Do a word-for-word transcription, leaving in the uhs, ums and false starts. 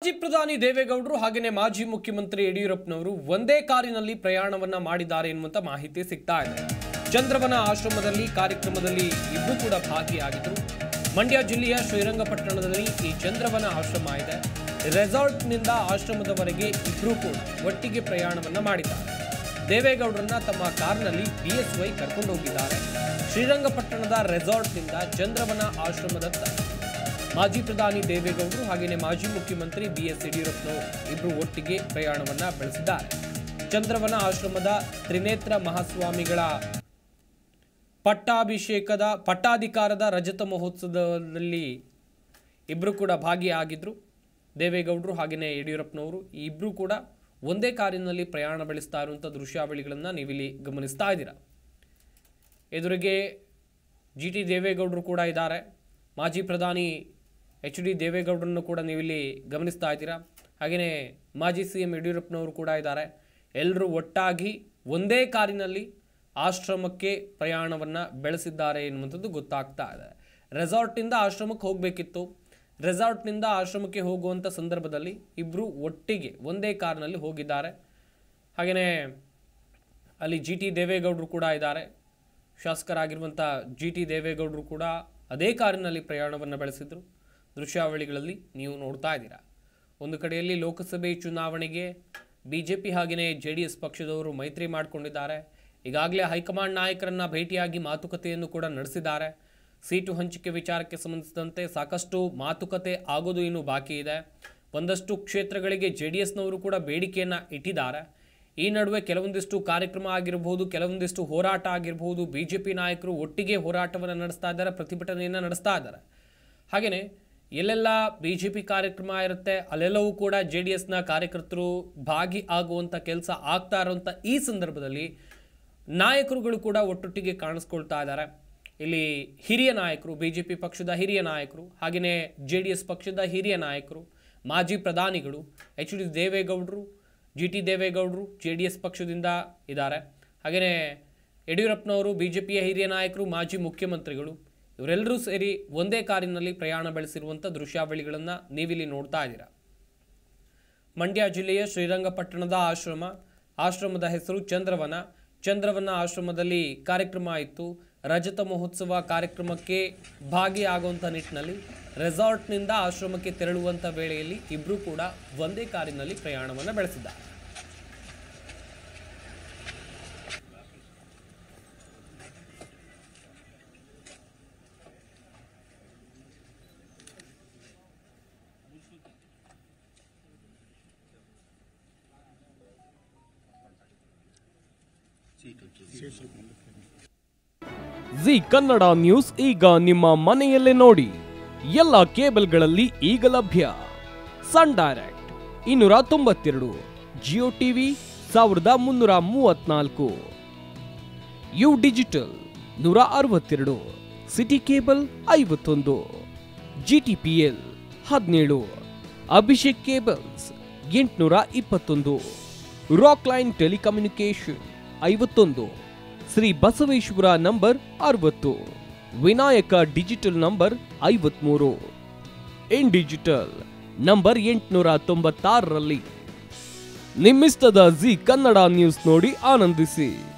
ಮಾಜಿ ಪ್ರಧಾನಿ ದೇವೇಗೌಡರು ಹಾಗೆಯೇ ಮಾಜಿ ಮುಖ್ಯಮಂತ್ರಿ ಯಡಿಯೂರಪ್ಪನವರು ಒಂದೇ ಕಾರಿನಲ್ಲಿ ಪ್ರಯಾಣವನ್ನ ಮಾಡಿದ್ದಾರೆ ಎನ್ನುವಂತ ಮಾಹಿತಿ ಸಿಗ್ತಾ ಇದೆ. ಚಂದ್ರವನ ಆಶ್ರಮದಲ್ಲಿ ಕಾರ್ಯಕ್ರಮದಲ್ಲಿ ಇಬ್ಬರು ಕೂಡ ಭಾಗಿಯಾಗಿದ್ದರು. ಮಂಡ್ಯ ಜಿಲ್ಲೆಯ ಶ್ರೀರಂಗಪಟ್ಟಣದಲ್ಲಿ ಈ ಚಂದ್ರವನ ಆಶ್ರಮ ಇದೆ. ರೆಸಾರ್ಟ್ನಿಂದ ಆಶ್ರಮದವರೆಗೆ ಇಬ್ಬರು ಕೂಡ ಒಟ್ಟಿಗೆ ಪ್ರಯಾಣವನ್ನ ಮಾಡಿದ್ದಾರೆ. ದೇವೇಗೌಡರನ್ನ ತಮ್ಮ ಕಾರ್ನಲ್ಲಿ ಬಿಎಸ್ವೈ ಕರ್ಕೊಂಡು ಹೋಗಿದ್ದಾರೆ. ಶ್ರೀರಂಗಪಟ್ಟಣದ ರೆಸಾರ್ಟ್ನಿಂದ ಚಂದ್ರವನ ಆಶ್ರಮದತ್ತ ಮಾಜಿ ಪ್ರಧಾನಿ ದೇವೇಗೌಡರು ಹಾಗೆಯೇ ಮಾಜಿ ಮುಖ್ಯಮಂತ್ರಿ ಬಿಎಸ್ ಯಡಿಯೂರಪ್ಪನವರು ಇಬ್ಬರು ಒಟ್ಟಿಗೆ ಪ್ರಯಾಣವನ್ನ ಬೆಳೆಸಿದ್ದಾರೆ. ಚಂದ್ರವನ ಆಶ್ರಮದ ತ್ರಿನೇತ್ರ ಮಹಾಸ್ವಾಮಿಗಳ ಪಟ್ಟಾಭಿಷೇಕದ ಪಟ್ಟಾಧಿಕಾರದ ರಜತ ಮಹೋತ್ಸವದಲ್ಲಿ ಇಬ್ಬರು ಕೂಡ ಭಾಗಿಯಾಗಿದ್ರು. ದೇವೇಗೌಡರು ಹಾಗೆಯೇ ಯಡಿಯೂರಪ್ಪನವರು ಈ ಇಬ್ಬರು ಕೂಡ ಒಂದೇ ಕಾರಿನಲ್ಲಿ ಪ್ರಯಾಣ ಬೆಳೆಸ್ತಾ ಇರುವಂಥ ದೃಶ್ಯಾವಳಿಗಳನ್ನು ನೀವಿಲ್ಲಿ ಗಮನಿಸ್ತಾ ಇದ್ದೀರಾ. ಎದುರಿಗೆ ಜಿ ಟಿ ದೇವೇಗೌಡರು ಕೂಡ ಇದ್ದಾರೆ. ಮಾಜಿ ಪ್ರಧಾನಿ ಎಚ್ ಡಿ ದೇವೇಗೌಡರನ್ನು ಕೂಡ ನೀವಿಲ್ಲಿ ಗಮನಿಸ್ತಾ ಇದ್ದೀರಾ. ಹಾಗೆಯೇ ಮಾಜಿ ಸಿ ಎಂ ಯಡಿಯೂರಪ್ಪನವರು ಕೂಡ ಇದ್ದಾರೆ. ಎಲ್ಲರೂ ಒಟ್ಟಾಗಿ ಒಂದೇ ಕಾರಿನಲ್ಲಿ ಆಶ್ರಮಕ್ಕೆ ಪ್ರಯಾಣವನ್ನು ಬೆಳೆಸಿದ್ದಾರೆ ಎನ್ನುವಂಥದ್ದು ಗೊತ್ತಾಗ್ತಾ ಇದೆ. ರೆಸಾರ್ಟ್ನಿಂದ ಆಶ್ರಮಕ್ಕೆ ಹೋಗಬೇಕಿತ್ತು. ರೆಸಾರ್ಟ್ನಿಂದ ಆಶ್ರಮಕ್ಕೆ ಹೋಗುವಂಥ ಸಂದರ್ಭದಲ್ಲಿ ಇಬ್ಬರು ಒಟ್ಟಿಗೆ ಒಂದೇ ಕಾರಿನಲ್ಲಿ ಹೋಗಿದ್ದಾರೆ. ಹಾಗೆಯೇ ಅಲ್ಲಿ ಜಿ ಟಿ ದೇವೇಗೌಡರು ಕೂಡ ಇದ್ದಾರೆ. ಶಾಸಕರಾಗಿರುವಂಥ ಜಿ ಟಿ ದೇವೇಗೌಡರು ಕೂಡ ಅದೇ ಕಾರಿನಲ್ಲಿ ಪ್ರಯಾಣವನ್ನು ಬೆಳೆಸಿದ್ರು. ದೃಶ್ಯಾವಳಿಗಳಲ್ಲಿ ನೀವು ನೋಡ್ತಾ ಇದ್ದೀರಾ. ಒಂದು ಕಡೆಯಲ್ಲಿ ಲೋಕಸಭೆ ಚುನಾವಣೆಗೆ ಬಿ ಜೆ ಪಿ ಹಾಗೆಯೇ ಜೆ ಡಿ ಎಸ್ ಪಕ್ಷದವರು ಮೈತ್ರಿ ಮಾಡಿಕೊಂಡಿದ್ದಾರೆ. ಈಗಾಗಲೇ ಹೈಕಮಾಂಡ್ ನಾಯಕರನ್ನು ಭೇಟಿಯಾಗಿ ಮಾತುಕತೆಯನ್ನು ಕೂಡ ನಡೆಸಿದ್ದಾರೆ. ಸೀಟು ಹಂಚಿಕೆ ವಿಚಾರಕ್ಕೆ ಸಂಬಂಧಿಸಿದಂತೆ ಸಾಕಷ್ಟು ಮಾತುಕತೆ ಆಗೋದು ಇನ್ನೂ ಬಾಕಿ ಇದೆ. ಒಂದಷ್ಟು ಕ್ಷೇತ್ರಗಳಿಗೆ ಜೆ ಡಿ ಎಸ್ನವರು ಕೂಡ ಬೇಡಿಕೆಯನ್ನು ಇಟ್ಟಿದ್ದಾರೆ. ಈ ನಡುವೆ ಕೆಲವೊಂದಿಷ್ಟು ಕಾರ್ಯಕ್ರಮ ಆಗಿರಬಹುದು, ಕೆಲವೊಂದಿಷ್ಟು ಹೋರಾಟ ಆಗಿರಬಹುದು. ಬಿ ಜೆ ಪಿ ನಾಯಕರು ಒಟ್ಟಿಗೆ ಹೋರಾಟವನ್ನು ನಡೆಸ್ತಾ ಇದ್ದಾರೆ, ಪ್ರತಿಭಟನೆಯನ್ನು ನಡೆಸ್ತಾ ಇದ್ದಾರೆ. ಹಾಗೆಯೇ ಎಲ್ಲೆಲ್ಲ ಬಿ ಜೆ ಪಿ ಕಾರ್ಯಕ್ರಮ ಇರುತ್ತೆ ಅಲ್ಲೆಲ್ಲವೂ ಕೂಡ ಜೆ ಡಿ ಎಸ್ನ ಕಾರ್ಯಕರ್ತರು ಭಾಗಿ ಆಗುವಂಥ ಕೆಲಸ ಆಗ್ತಾ ಇರುವಂಥ ಈ ಸಂದರ್ಭದಲ್ಲಿ ನಾಯಕರುಗಳು ಕೂಡ ಒಟ್ಟೊಟ್ಟಿಗೆ ಕಾಣಿಸ್ಕೊಳ್ತಾ ಇದ್ದಾರೆ. ಇಲ್ಲಿ ಹಿರಿಯ ನಾಯಕರು, ಬಿ ಜೆ ಪಿ ಪಕ್ಷದ ಹಿರಿಯ ನಾಯಕರು, ಹಾಗೆಯೇ ಜೆ ಡಿ ಎಸ್ ಪಕ್ಷದ ಹಿರಿಯ ನಾಯಕರು, ಮಾಜಿ ಪ್ರಧಾನಿಗಳು ಎಚ್ ಡಿ ದೇವೇಗೌಡರು, ಜಿ ಟಿ ದೇವೇಗೌಡರು ಜೆ ಡಿ ಎಸ್ ಪಕ್ಷದಿಂದ ಇದ್ದಾರೆ. ಹಾಗೆಯೇ ಯಡಿಯೂರಪ್ಪನವರು ಬಿ ಜೆ ಪಿಯ ಹಿರಿಯ ನಾಯಕರು, ಮಾಜಿ ಮುಖ್ಯಮಂತ್ರಿಗಳು ಇವರೆಲ್ಲರೂ ಸೇರಿ ಒಂದೇ ಕಾರಿನಲ್ಲಿ ಪ್ರಯಾಣ ಬೆಳೆಸಿರುವಂಥ ದೃಶ್ಯಾವಳಿಗಳನ್ನು ನೀವಿಲ್ಲಿ ನೋಡ್ತಾ ಇದ್ದೀರಾ. ಮಂಡ್ಯ ಜಿಲ್ಲೆಯ ಶ್ರೀರಂಗಪಟ್ಟಣದ ಆಶ್ರಮ, ಆಶ್ರಮದ ಹೆಸರು ಚಂದ್ರವನ. ಚಂದ್ರವನ ಆಶ್ರಮದಲ್ಲಿ ಕಾರ್ಯಕ್ರಮ ಇತ್ತು. ರಜತ ಮಹೋತ್ಸವ ಕಾರ್ಯಕ್ರಮಕ್ಕೆ ಭಾಗಿಯಾಗುವಂಥ ನಿಟ್ಟಿನಲ್ಲಿ ರೆಸಾರ್ಟ್ನಿಂದ ಆಶ್ರಮಕ್ಕೆ ತೆರಳುವಂಥ ವೇಳೆಯಲ್ಲಿ ಇಬ್ಬರೂ ಕೂಡ ಒಂದೇ ಕಾರಿನಲ್ಲಿ ಪ್ರಯಾಣವನ್ನು ಬೆಳೆಸಿದ್ದಾರೆ. ಜಿ ಕನ್ನಡ ನ್ಯೂಸ್ ಈಗ ನಿಮ್ಮ ಮನೆಯಲ್ಲೇ ನೋಡಿ. ಎಲ್ಲ ಕೇಬಲ್ಗಳಲ್ಲಿ ಈಗ ಲಭ್ಯ. ಸನ್ ಡೈರೆಕ್ಟ್ ಇನ್ನೂರ ತೊಂಬತ್ತೆರಡು, ಜಿಯೋ ಟಿವಿ ಸಾವಿರದ ಮುನ್ನೂರ ಮೂವತ್ನಾಲ್ಕು, ಯು ಡಿಜಿಟಲ್ ನೂರ ಅರವತ್ತೆರಡು, ಸಿಟಿ ಕೇಬಲ್ ಐವತ್ತೊಂದು, ಜಿ ಟಿ ಪಿ ಎಲ್ ಹದಿನೇಳು, ಅಭಿಷೇಕ್ ಕೇಬಲ್ಸ್ ಎಂಟುನೂರ ಇಪ್ಪತ್ತೊಂದು, ರಾಕ್ ಲೈನ್ ಟೆಲಿಕಮ್ಯುನಿಕೇಶನ್ ಐವತ್ತೊಂದು, ಶ್ರೀ ಬಸವೇಶ್ವರ ನಂಬರ್ ಅರವತ್ತು, ವಿನಾಯಕ ಡಿಜಿಟಲ್ ನಂಬರ್ ಐವತ್ಮೂರು, ಇನ್ ಡಿಜಿಟಲ್ ನಂಬರ್ ಎಂಟುನೂರ ತೊಂಬತ್ತಾರರಲ್ಲಿ. ನಿಮ್ಮಿಸ್ತದ ಜಿ ಕನ್ನಡ ನ್ಯೂಸ್ ನೋಡಿ ಆನಂದಿಸಿ.